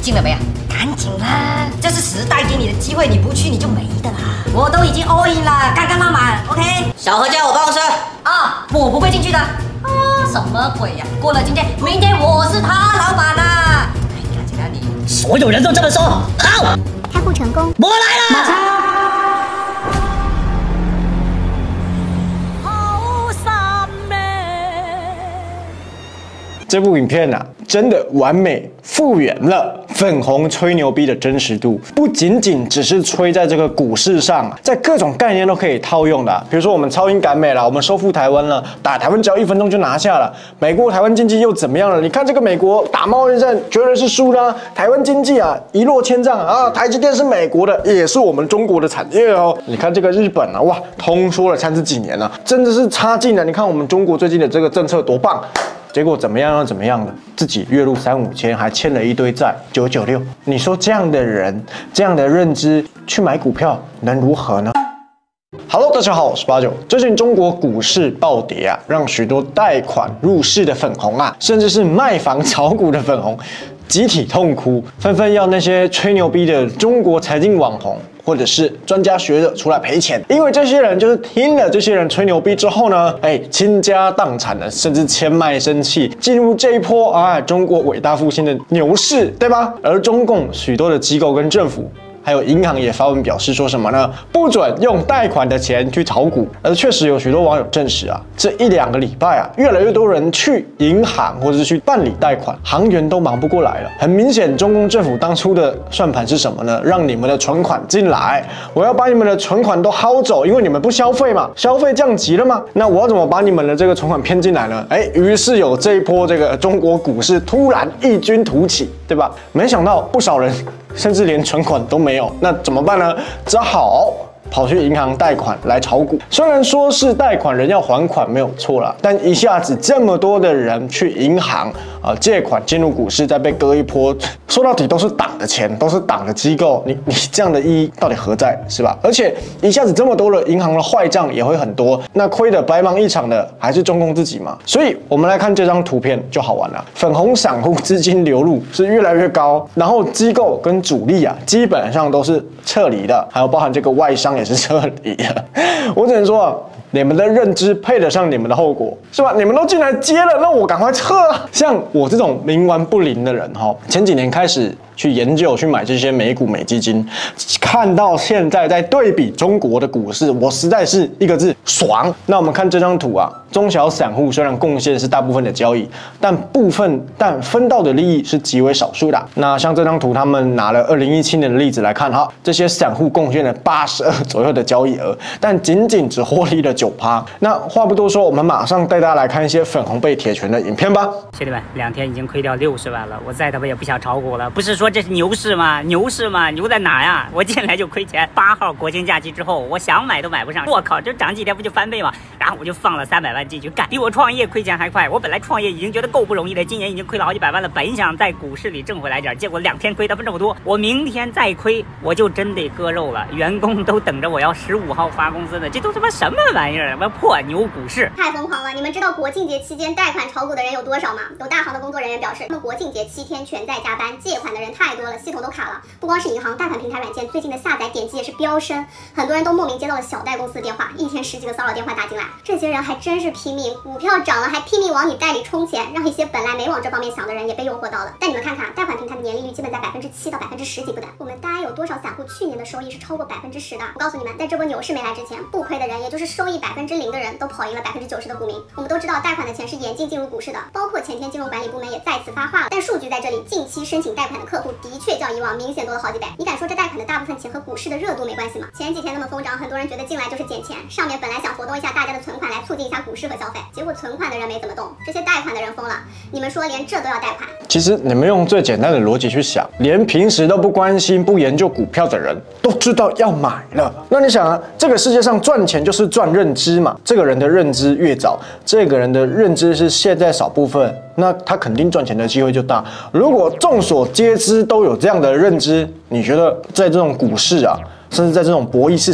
进了没啊？赶紧啦！这是时代给你的机会，你不去你就没的啦。我都已经 all in 了，刚刚拉满 ，OK。小何叫我办公室啊，我不会进去的。啊，什么鬼呀？过了今天，明天我是他老板啦。哎呀，你所有人都这么说，好， 开户成功， 我来了。马上。 这部影片啊，真的完美复原了粉红吹牛逼的真实度，不仅仅只是吹在这个股市上，在各种概念都可以套用的。比如说我们超英赶美了，我们收复台湾了，打台湾只要1分钟就拿下了。美国台湾经济又怎么样了？你看这个美国打贸易战绝对是输的，台湾经济啊一落千丈啊，台积电是美国的，也是我们中国的产业哦。你看这个日本啊，哇，通说了30几年了，真的是差劲了。你看我们中国最近的这个政策多棒。 结果怎么样又怎么样的？自己月入3、5千，还欠了一堆债，996。你说这样的人，这样的认知去买股票能如何呢 ？Hello， 大家好，我是89。最近中国股市暴跌啊，让许多贷款入市的粉红啊，甚至是卖房炒股的粉红，集体痛哭，纷纷要那些吹牛逼的中国财经网红。 或者是专家学者出来赔钱，因为这些人就是听了这些人吹牛逼之后呢，倾家荡产了，甚至欠卖身契，进入这一波啊中国伟大复兴的牛市，对吧？而中共许多的机构跟政府。 还有银行也发文表示说什么呢？不准用贷款的钱去炒股。而确实有许多网友证实啊，这1、2个礼拜啊，越来越多人去银行或者是去办理贷款，行员都忙不过来了。很明显，中共政府当初的算盘是什么呢？让你们的存款进来，我要把你们的存款都薅走，因为你们不消费嘛，消费降级了嘛。那我要怎么把你们的这个存款骗进来呢？于是有这一波这个中国股市突然异军突起，对吧？没想到不少人。 甚至连存款都没有，那怎么办呢？只好跑去银行贷款来炒股。虽然说是贷款人要还款没有错啦，但一下子这么多的人去银行借款进入股市，再被割一波，说到底都是党的钱，都是党的机构，你这样的意义到底何在，是吧？而且一下子这么多的银行的坏账也会很多，那亏得白忙一场的还是中共自己嘛。所以我们来看这张图片就好玩了，粉红散户资金流入是越来越高，然后机构跟主力啊基本上都是撤离的，还有包含这个外商也是撤离的。我只能说啊。 你们的认知配得上你们的后果，是吧？你们都进来接了，那我赶快撤啊！像我这种冥顽不灵的人，前几年开始去研究、去买这些美股、美基金，看到现在在对比中国的股市，我实在是一个字爽。那我们看这张图啊，中小散户虽然贡献是大部分的交易，但分到的利益是极为少数的。那像这张图，他们拿了2017年的例子来看哈，这些散户贡献了82左右的交易额，但仅只获利了9%。那话不多说，我们马上带大家来看一些粉红被铁拳的影片吧。 兄弟们，2天已经亏掉60万了，我再他妈也不想炒股了。不是说这是牛市吗？牛市吗？牛在哪呀？我进来就亏钱。8号国庆假期之后，我想买都买不上。我靠，这涨几天不就翻倍吗？然后我就放了300万进去干，比我创业亏钱还快。我本来创业已经觉得够不容易的，今年已经亏了好几百万了。本想在股市里挣回来点，结果2天亏他们这么多。我明天再亏，我就真得割肉了。员工都等着我要15号发工资呢，这都他妈什么玩意儿？我破牛股市， 太疯狂了！你们知道国庆节期间贷款炒股的人有多少吗？有大行的工作人员表示，他们国庆节7天全在加班，借款的人太多了，系统都卡了。不光是银行，贷款平台软件最近的下载点击也是飙升，很多人都莫名接到了小贷公司的电话，一天10几个骚扰电话打进来。这些人还真是拼命，股票涨了还拼命往你袋里充钱，让一些本来没往这方面想的人也被诱惑到了。但你们看看，贷款平台的年利率基本在7%到10%几不等。我们大家有多少散户去年的收益是超过10%的？我告诉你们，在这波牛市没来之前，不亏的人，也就是收益0%的人都跑赢了90%的股民。我们都知道贷款的钱是严禁进入股市的，包括前天金融管理部门也再次发话了。但数据在这里，近期申请贷款的客户的确较以往明显多了好几倍。你敢说这贷款的大部分钱和股市的热度没关系吗？前几天那么疯涨，很多人觉得进来就是捡钱，上面本来想活动一下大家的存款来促进一下股市和消费，结果存款的人没怎么动，这些贷款的人疯了。你们说连这都要贷款？ 其实你们用最简单的逻辑去想，连平时都不关心、不研究股票的人都知道要买了。那你想啊，这个世界上赚钱就是赚认知嘛，这个人的认知越早，这个人的认知是现在少部分，那他肯定赚钱的机会就大。如果众所皆知都有这样的认知，你觉得在这种股市啊，甚至在这种博弈市场，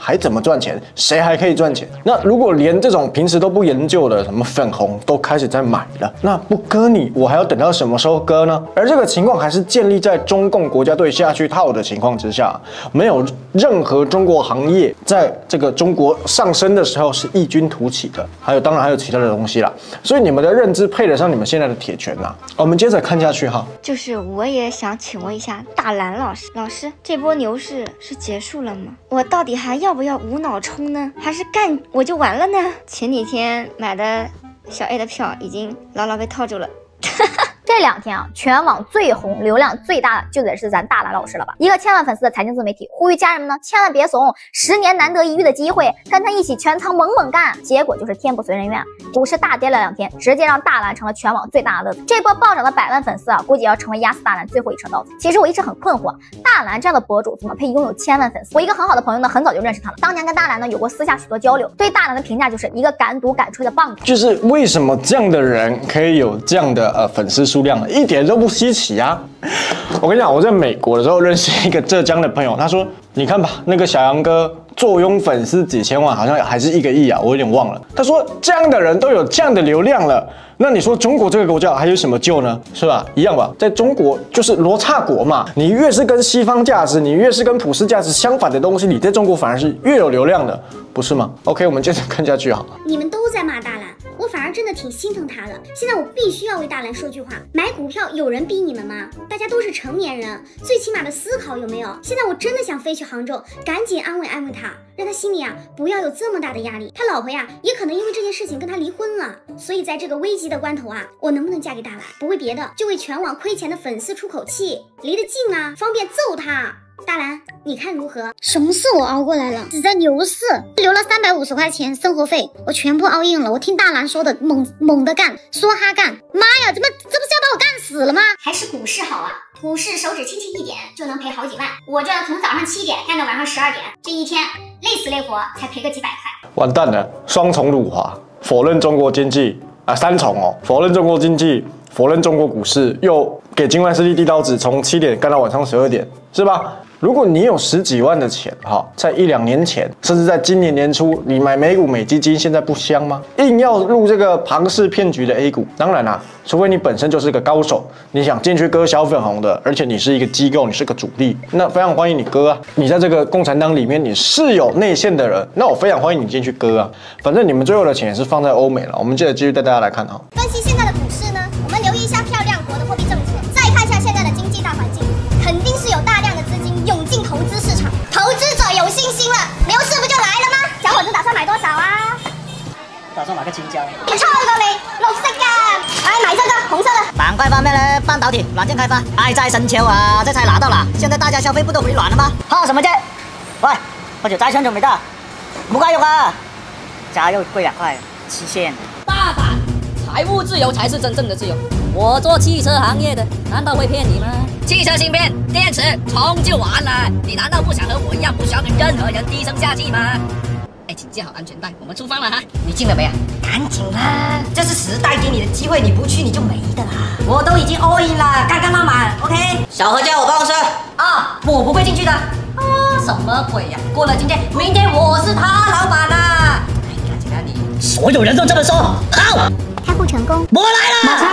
还怎么赚钱？谁还可以赚钱？那如果连这种平时都不研究的什么粉红都开始在买了，那不割你，我还要等到什么时候割呢？而这个情况还是建立在中共国家队下去套的情况之下，没有任何中国行业在这个中国上升的时候是异军突起的。当然还有其他的东西啦。所以你们的认知配得上你们现在的铁拳啦。我们接着看下去哈。 就是我也想请问一下大蓝老师，这波牛市是结束了吗？我到底还要不要无脑冲呢？还是干我就完了呢？前几天买的小 A 的票已经牢牢被套住了。 这2天啊，全网最红、流量最大的就得是咱大蓝老师了吧？一个1000万粉丝的财经自媒体，呼吁家人们呢，千万别怂，10年难得一遇的机会，跟他一起全仓猛干。结果就是天不随人愿，股市大跌了2天，直接让大蓝成了全网最大的乐子。这波暴涨的100万粉丝啊，估计要成为压死大蓝最后一车稻草。其实我一直很困惑，大蓝这样的博主怎么配拥有1000万粉丝？我一个很好的朋友呢，很早就认识他了，当年跟大蓝呢有过私下许多交流，对大蓝的评价就是一个敢赌敢吹的棒子。 就是为什么这样的人可以有这样的粉丝数量呢？一点都不稀奇啊！我跟你讲，我在美国的时候认识一个浙江的朋友，他说：“你看吧，那个小杨哥坐拥粉丝几千万，好像还是1个亿啊，我有点忘了。”他说：“这样的人都有这样的流量了，那你说中国这个国家还有什么救呢？是吧？一样吧，在中国就是罗刹国嘛。你越是跟西方价值，你越是跟普世价值相反的东西，你在中国反而是越有流量的，不是吗 ？OK， 我们接着看下去好了。 你们都在骂大蓝，我反而真的挺心疼他的。现在我必须要为大蓝说句话：买股票有人逼你们吗？大家都是成年人，最起码的思考有没有？现在我真的想飞去杭州，赶紧安慰安慰他，让他心里不要有这么大的压力。他老婆也可能因为这件事情跟他离婚了。所以在这个危急的关头我能不能嫁给大蓝？不为别的，就为全网亏钱的粉丝出口气，离得近方便揍他。大蓝，你看如何？ 熊市我熬过来了，只在牛市留了350块钱生活费，我全部all in了。我听大蓝说的猛的干，说哈干，妈呀，这不是要把我干死了吗？ 还是股市好啊，股市手指轻轻一点就能赔好几万。我这从早上7点干到晚上12点，这一天累死累活才赔个几百块。 完蛋了，双重辱华，否认中国经济3重哦，否认中国经济，否认中国股市，又给境外势力递刀子，从7点干到晚上12点，是吧？如果你有10几万的钱，在1、2年前，甚至在今年年初，你买美股、美基金，现在不香吗？硬要入这个庞氏骗局的 A 股，当然啦，除非你本身就是个高手，你想进去割小粉红的，而且你是一个机构，你是个主力，那非常欢迎你割啊。你在这个共产党里面，你是有内线的人，那我非常欢迎你进去割啊。反正你们最后的钱也是放在欧美了。我们接着继续带大家来看分析现在的股市呢，我们留意一下漂亮国的货币政策，再看一下现在的经济大环境，肯定是有大量的资金涌进投资市场，投资者有信心了，牛市不就来了吗？小伙子打算买多少啊？ 打算买个青椒。 你錯過你，綠色㗎，買這個紅色的。 板塊方面呢，半導體、軟件開發還在深秋啊，這才拿到了。現在大家消費不都回暖了嗎？怕什麼啫？喂，我就債券仲未得，冇家用啊！加油貴2塊，期限。 大胆，財務自由才是真正的自由。我做汽車行業的，難道會騙你嗎？汽車芯片、電池充就完了，你難道不想和我一樣，不需要跟任何人低聲下氣嗎？哎，請繫好安全帶，我們出發了哈！ 你進了沒啊？趕緊啦，這是時代給你的機會，你不去你就沒的啦。我都已經 all in 了，剛剛拉滿 ，OK。小何叫我辦公室我不會進去的。什麼鬼呀？過了今天，明天我是他老闆啦。哎呀，既然你所有人都這麼說，好， 開戶成功， 我來了。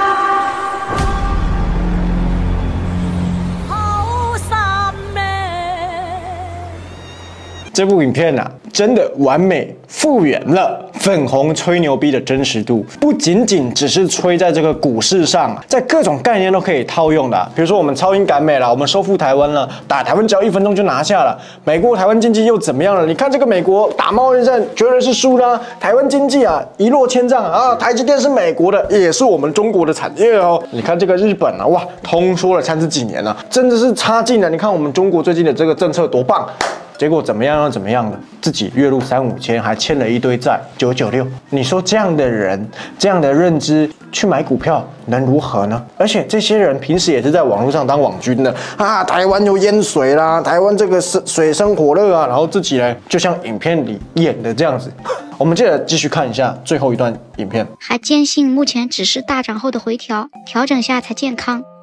这部影片真的完美复原了粉红吹牛逼的真实度，不仅仅只是吹在这个股市上，在各种概念都可以套用的。比如说我们超英赶美了，我们收复台湾了，打台湾只要1分钟就拿下了。美国台湾经济又怎么样了？你看这个美国打贸易战绝对是输啦，台湾经济一落千丈啊！台积电是美国的，也是我们中国的产业哦。你看这个日本哇，通说了30几年了，真的是差劲了。你看我们中国最近的这个政策多棒！结果怎么样又怎么样的，自己月入3、5千，还欠了一堆债，996。你说这样的人，这样的认知去买股票能如何呢？而且这些人平时也是在网络上当网军的台湾又淹水啦，台湾这个水深火热然后自己呢就像影片里演的这样子。我们接着继续看一下最后一段影片。 还坚信目前只是大涨后的回调，调整下才健康。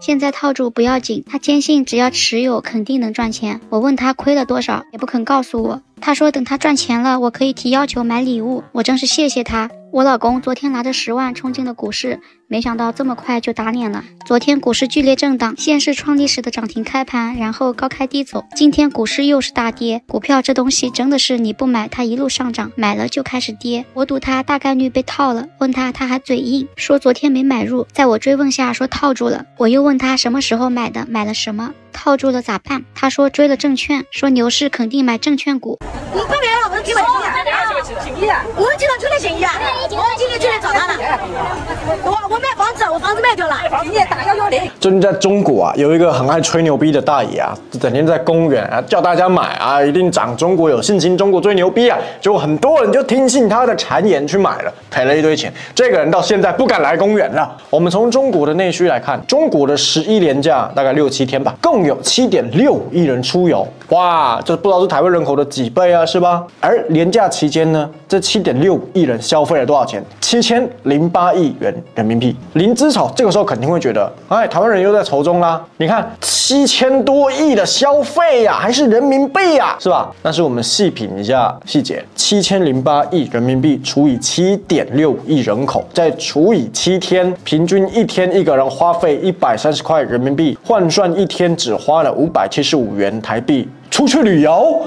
现在套住不要紧，他坚信只要持有肯定能赚钱。我问他亏了多少，也不肯告诉我。他说等他赚钱了，我可以提要求买礼物。我真是谢谢他。我老公昨天拿着10万冲进了股市，没想到这么快就打脸了。昨天股市剧烈震荡，先是创历史的涨停开盘，然后高开低走。今天股市又是大跌。股票这东西真的是你不买它一路上涨，买了就开始跌。我赌他大概率被套了，问他还嘴硬，说昨天没买入。在我追问下说套住了，我又问他什么时候买的，买了什么，套住了咋办？他说追了证券，说牛市肯定买证券股。 你不买了，我们给买信啊！我经常出来信息啊！我今天就来找他了。我买房子，我房子卖掉了，今年打110。 最近在中国啊，有一个很爱吹牛逼的大爷啊，整天在公园啊叫大家买啊，一定涨，中国有信心，中国最牛逼啊！结果很多人就听信他的谗言去买了，赔了一堆钱。这个人到现在不敢来公园了。我们从中国的内需来看，中国的11连假大概6、7天吧，共有7.6亿人出游。哇，这不知道是台湾人口的几倍啊，是吧？而连假期间呢，这7.6亿人消费了多少钱？7008亿元人民币。林资草这个时候肯定会觉得，哎，台湾人又在愁中啦。你看7000多亿的消费呀，还是人民币呀，是吧？但是我们细品一下细节，7008亿人民币除以7.6亿人口，再除以7天，平均一天一个人花费130块人民币，换算一天只花了575元台币。出去旅游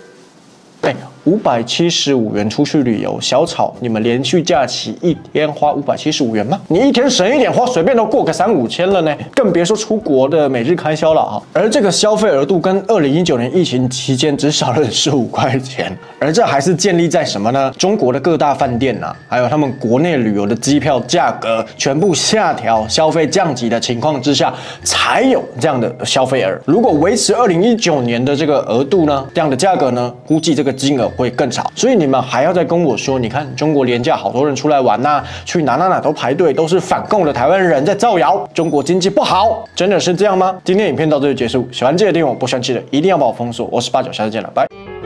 ，575元出去旅游，小草，你们连续假期一天花575元吗？你一天省一点花，随便都过个3、5千了呢，更别说出国的每日开销了啊！而这个消费额度跟2019年疫情期间只少了15块钱，而这还是建立在什么呢？中国的各大饭店啊，还有他们国内旅游的机票价格全部下调，消费降级的情况之下，才有这样的消费额。如果维持2019年的这个额度呢，这样的价格呢，估计这个金额会更少。所以你们还要再跟我说，你看中国连假好多人出来玩啊，去哪都排队，都是反共的台湾人在造谣，中国经济不好，真的是这样吗？今天影片到这里结束，喜欢记得订阅我，不喜欢记得一定要把我封锁。我是89，下次见了，拜。